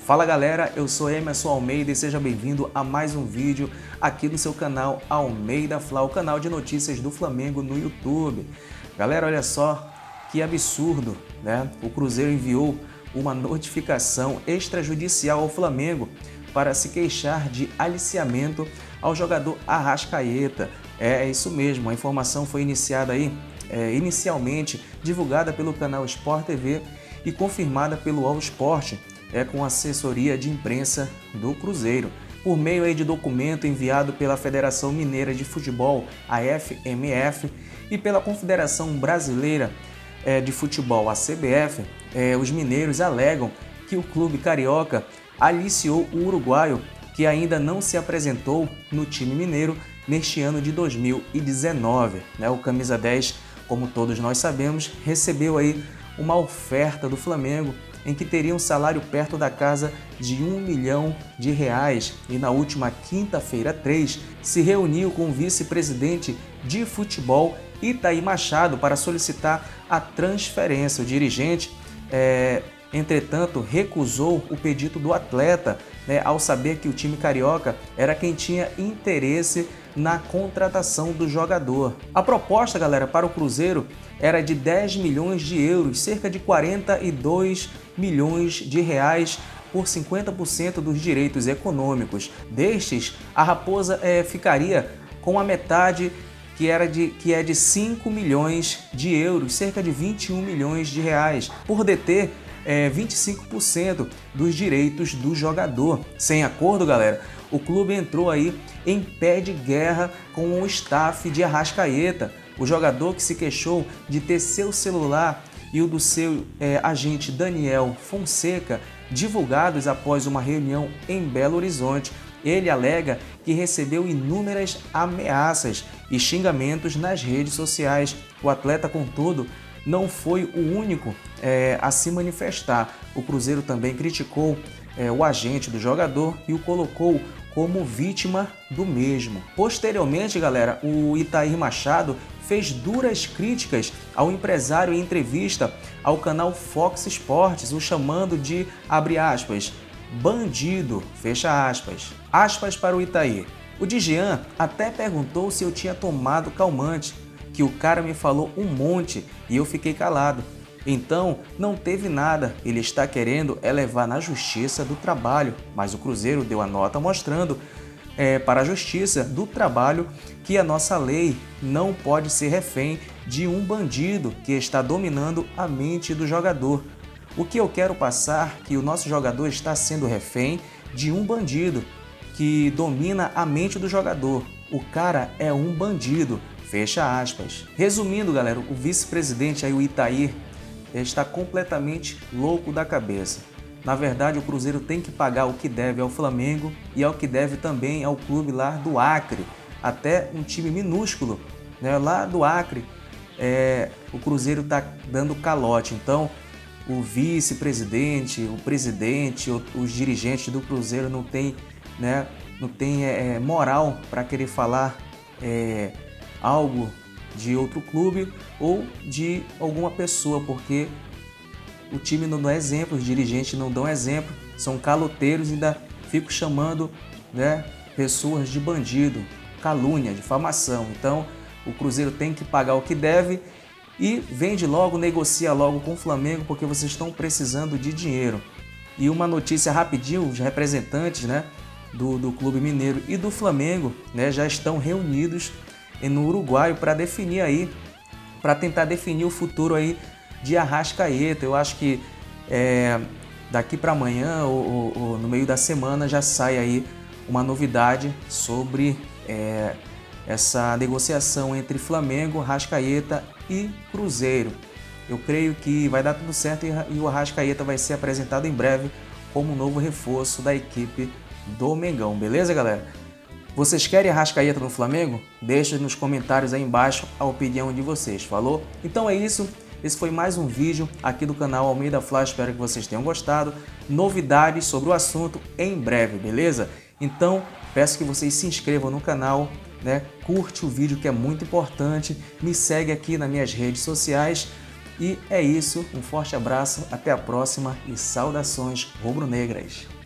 Fala galera, eu sou Emerson Almeida e seja bem-vindo a mais um vídeo aqui no seu canal Almeida Fla, o canal de notícias do Flamengo no YouTube. Galera, olha só que absurdo, né? O Cruzeiro enviou uma notificação extrajudicial ao Flamengo para se queixar de aliciamento ao jogador Arrascaeta. É isso mesmo, a informação foi inicialmente divulgada pelo canal Sport TV e confirmada pelo All Sport, com assessoria de imprensa do Cruzeiro. Por meio de documento enviado pela Federação Mineira de Futebol, a FMF, e pela Confederação Brasileira de Futebol, a CBF, os mineiros alegam que o clube carioca aliciou o uruguaio, que ainda não se apresentou no time mineiro neste ano de 2019. O camisa 10, como todos nós sabemos, recebeu aí uma oferta do Flamengo em que teria um salário perto da casa de R$1 milhão e na última quinta-feira 3 se reuniu com o vice-presidente de futebol Itair Machado para solicitar a transferência. O dirigente, entretanto, recusou o pedido do atleta, ao saber que o time carioca era quem tinha interesse na contratação do jogador. A proposta, galera, para o Cruzeiro era de 10 milhões de euros, cerca de 42 milhões de reais por 50% dos direitos econômicos. Destes, a Raposa ficaria com a metade, que é de 5 milhões de euros, cerca de 21 milhões de reais, por deter 25% dos direitos do jogador. Sem acordo, galera, o clube entrou aí em pé de guerra com o staff de Arrascaeta, o jogador que se queixou de ter seu celular e o do seu agente Daniel Fonseca divulgados após uma reunião em Belo Horizonte. Ele alega que recebeu inúmeras ameaças e xingamentos nas redes sociais. O atleta, contudo, não foi o único a se manifestar. O Cruzeiro também criticou o agente do jogador e o colocou como vítima do mesmo. Posteriormente, galera, o Itair Machado fez duras críticas ao empresário em entrevista ao canal Fox Sports, o chamando de, abre aspas, bandido, fecha aspas. Aspas para o Itair. O Djian até perguntou se eu tinha tomado calmante, que o cara me falou um monte e eu fiquei calado. Então, não teve nada, ele está querendo levar na Justiça do Trabalho, mas o Cruzeiro deu a nota mostrando para a Justiça do Trabalho que a nossa lei não pode ser refém de um bandido que está dominando a mente do jogador. O que eu quero passar é que o nosso jogador está sendo refém de um bandido que domina a mente do jogador. O cara é um bandido, fecha aspas. Resumindo, galera, o vice-presidente aí, o Itair, está completamente louco da cabeça. Na verdade, o Cruzeiro tem que pagar o que deve ao Flamengo e ao que deve também ao clube lá do Acre. Até um time minúsculo, lá do Acre, o Cruzeiro está dando calote. Então, o vice-presidente, o presidente, os dirigentes do Cruzeiro não tem moral para querer falar algo de outro clube ou de alguma pessoa, porque o time não dá exemplo, os dirigentes não dão exemplo, são caloteiros e ainda ficam chamando pessoas de bandido, calúnia, difamação. Então o Cruzeiro tem que pagar o que deve e vende logo, negocia logo com o Flamengo, porque vocês estão precisando de dinheiro. E uma notícia rapidinho, os representantes do Clube Mineiro e do Flamengo já estão reunidos no Uruguai para definir aí, para tentar definir o futuro aí de Arrascaeta. Eu acho que daqui para amanhã ou no meio da semana já sai aí uma novidade sobre essa negociação entre Flamengo, Arrascaeta e Cruzeiro. Eu creio que vai dar tudo certo e o Arrascaeta vai ser apresentado em breve como novo reforço da equipe do Mengão. Beleza, galera? Vocês querem Arrascaeta no Flamengo? Deixa nos comentários aí embaixo a opinião de vocês, falou? Então é isso, esse foi mais um vídeo aqui do canal Almeida Fla, espero que vocês tenham gostado. Novidades sobre o assunto em breve, beleza? Então peço que vocês se inscrevam no canal, curte o vídeo que é muito importante, me segue aqui nas minhas redes sociais E é isso, um forte abraço, até a próxima e saudações rubro-negras.